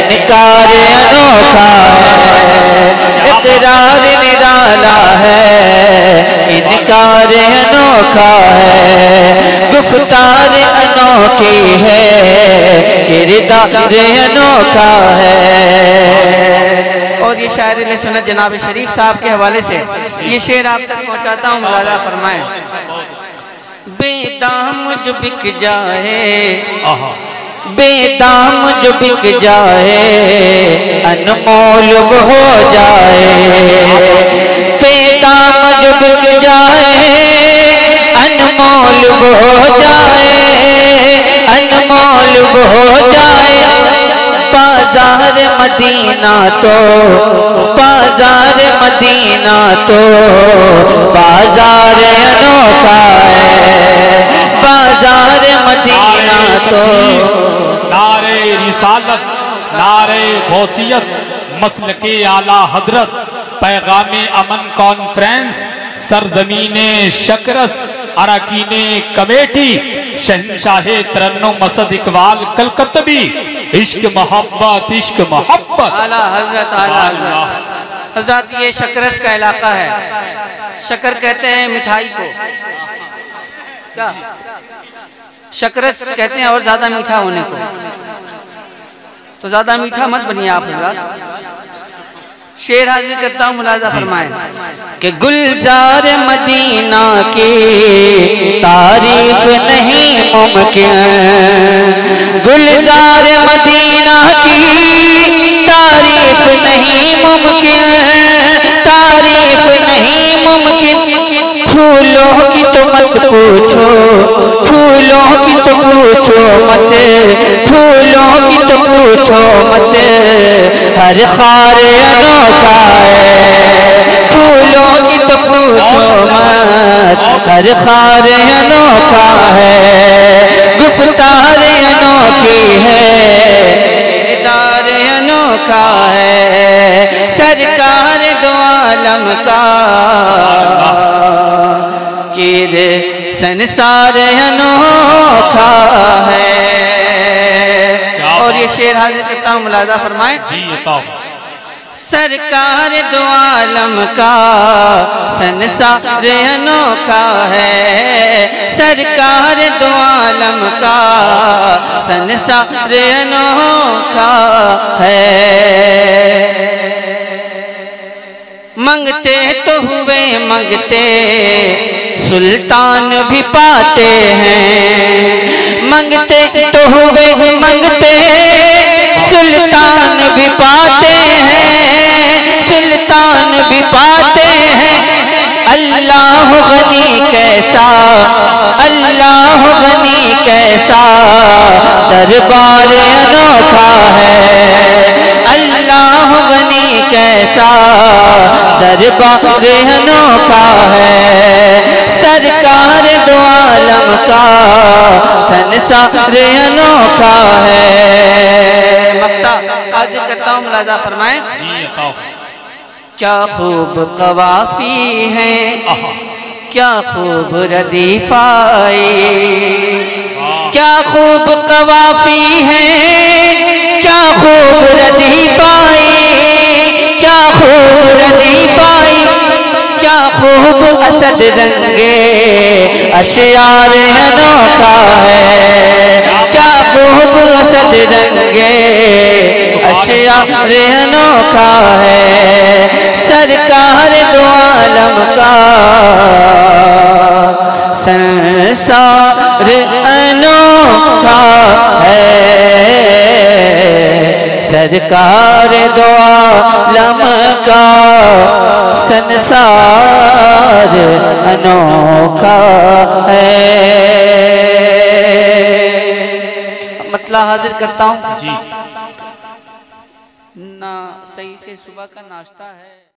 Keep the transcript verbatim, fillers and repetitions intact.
इनकार अनोखा है, इकरार निराला है, इनकार अनोखा है, गुफ्तार अनोखी है, किरदार अनोखा है। और ये शायर सुन्नत जनाब शरीफ साहब के हवाले से ये शेर आप तक पहुंचाता हूँ, मुलाजा फरमाएं। बेदाम जो बिक जाए, बेदाम जो बिक जाए, अनमोल वो हो जाए। बेदाम जो बिक जाए, अनमोल वो हो जाए, अनमोल वो हो जाए। बाजार मदीना तो, बाजार मदीना तो बाजार अनोखा है, बाजार मदीना तो। नारे रिसालत, नारे गौसियत, मसलके आला हजरत, पैगामे अमन कॉन्फ्रेंस, सरजमीने शकरस, अरकीने कमेटी, शहनशाहे तरन्नुम मसद इकबाल कलकत्तबी, इश्क मोहब्बत, इश्क मोहब्बत। आला हजरत, आला हजरत। हजरत ये शकरस का इलाका है। शक्कर कहते हैं मिठाई को, क्या शकरस कहते हैं और ज्यादा मीठा होने को। तो ज्यादा मीठा मत बनिए आप हजरत। शेर हाजिर करता हूँ, मुलाजा फरमाएं कि गुलजार मदीना की तारीफ नहीं मुमकिन, गुलजार मदीना की तारीफ नहीं मुमकिन, तारीफ नहीं मुमकिन। फूलों की तो मत पूछो, फूलों की तो पूछो मत, फूलों की तो पूछो मत, हर खार अनोखा है। फूलों की तो पूछो मत, हर खार अनोखा है, गुफ्तार अनोखी है, किरदार अनोखा है। सरकार दो आलम का किर संसार अनोखा है। और ये शेर हाजिर करता हूँ, मुलाजा फरमाएं। जी बताओ। सरकार दो आलम का संसार अनोखा है, सरकार दो आलम का संसार अनोखा है। मंगते तो हुए मंगते, सुल्तान भी पाते हैं, मंगते तो हुए मंगते, सुल्तान भी पाते हैं, सुल्तान भी पाते हैं। अल्लाह गनी कैसा, अल्लाह गनी कैसा, दरबार अनोखा है। अल्लाह गनी कैसा, दरबार अनोखा है। सरकार दो आलम का संसार अनोखा है। मक्ता हाजिर करता हूँ, मुलाजा फरमाएं। जी बताओ। क्या खूब कवाफी है, क्या खूब रदीफाई, क्या खूब कवाफी है, क्या खूब रदीफाई, क्या खूब रदीफाई, क्या खूब असद रंगे अशियार अनोखा है, क्या खूब असद रंगे अशियार अनोखा है। सरकार दो आलम का संसार अनोखा है, सरकार दो आलम का संसार अनोखा है। मतलब हाजिर करता हूँ जी। ना सही से सुबह का नाश्ता है।